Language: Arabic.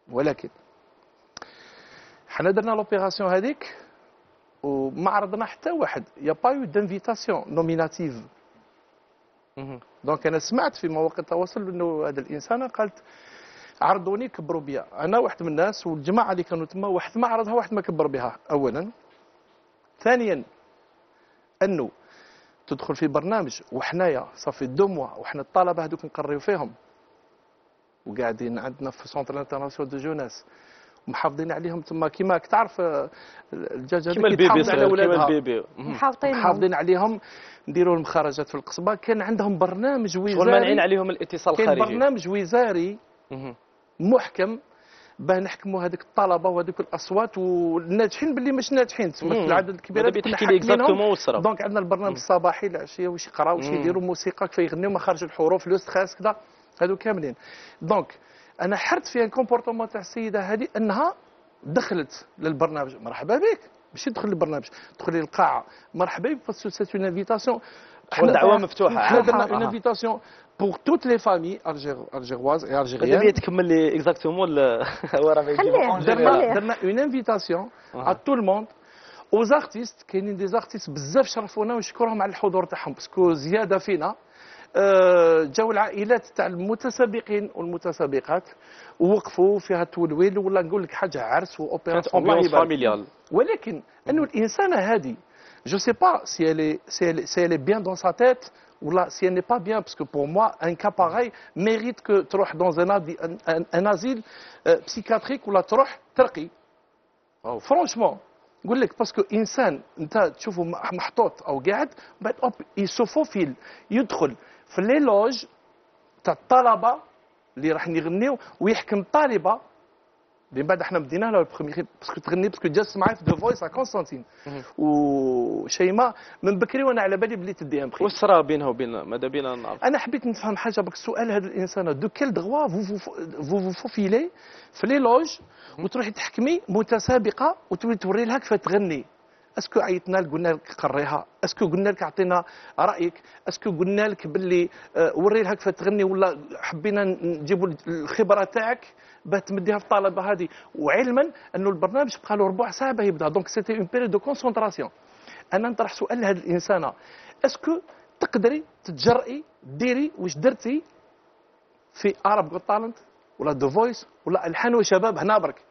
ولكن حنا درنا لوبيراسيون هذيك وما عرضنا حتى واحد يا با يو دانفيتاسيون نوميناتيف. دونك انا سمعت في مواقع التواصل انه هذا الانسانه قالت عرضوني كبروا بيا. انا واحد من الناس والجماعه اللي كانوا تما واحد ما عرضها واحد ما كبر بها. اولا ثانيا انه تدخل في برنامج وحنايا صافي 2 موا وحنا الطلبه هذوك نقريو فيهم وقاعدين عندنا في سونتر انترناسيونال دو جوناس محافظين عليهم تما كيما راك تعرف الدجاجه كيما البيبي على ولادها البيبي محافظين عليهم نديروا لهم خرجات في القصبه. كان عندهم برنامج وزاري شغل مانعين عليهم الاتصال الخارجي. كان برنامج وزاري محكم باه نحكموا هذوك الطلبه وهذوك الاصوات والناجحين باللي مش ناجحين تسمى العدد الكبير هذا تحكي لي اكزاكتومون والصرا. دونك عندنا البرنامج الصباحي العشيه واش يقراو واش يديروا موسيقى كيف يغنيو مخارج الحروف لوست خاص كذا هذو كاملين. دونك انا حرت في ان كومبورتمون تاع السيده هذه انها دخلت للبرنامج. مرحبا بك ماشي تدخل للبرنامج تدخل للقاعه مرحبا بك باسكو سيت اون انفيتاسيون دعوه مفتوحه. حنا درنا اون انفيتاسيون بور توت لي فامي الجيغواز اي الجيريان. هذا تكمل لي اكزاكتومون درنا اون انفيتاسيون ا تو الموند اوز ارتيست. كاينين دي زارتيست بزاف شرفونا ونشكرهم على الحضور تاعهم باسكو زياده فينا. جاوا العائلات تاع المتسابقين والمتسابقات ووقفوا فيها تولويل ولا نقول لك حاجه عرس واوبيراسيون امبيونس فاميليال. ولكن انه الانسانه هذه جو سي با سي elle est bien dans sa tête ولا si elle n'est pas bien parce que pour moi un cas pareil mérite que تروح dans un asile psychiatrique ولا تروح ترقي. فرانشمون نقول لك باسكو انسان انت تشوفه محطوط او قاعد بعد اوب يسوفوفيل يدخل في لي لوج تاع الطلبه اللي راح يغنيو ويحكم طالبه من بعد احنا بدينا له البروميير باسكو تغني باسكو جالس معايا في دو فويس ا كونستانتين وشيماء من بكري وانا على بالي بلي تدي ام بخي. واش صرا بينها وبين ماذا بينا نعرف. انا حبيت نفهم حاجه بك السؤال هذا الانسان دو كيل دغوا فو فوفيلي في لي لوج وتروحي تحكمي متسابقه وتولي توري لها كيف تغني. اسكو عيطنا لك قلنا لك قريها؟ اسكو قلنا لك اعطينا رايك؟ اسكو قلنا لك باللي وري لها كيف تغني ولا حبينا نجيبوا الخبره تاعك باه تمديها في الطلبه هذه؟ وعلما انه البرنامج بقى له ربع ساعه باه يبدا دونك سيتي اون بيريود دو كونسونطراسيون. انا نطرح سؤال لهذه الانسانه اسكو تقدري تتجرئي ديري واش درتي في عرب جوت تالنت ولا دو فويس ولا الحان وشباب هنا برك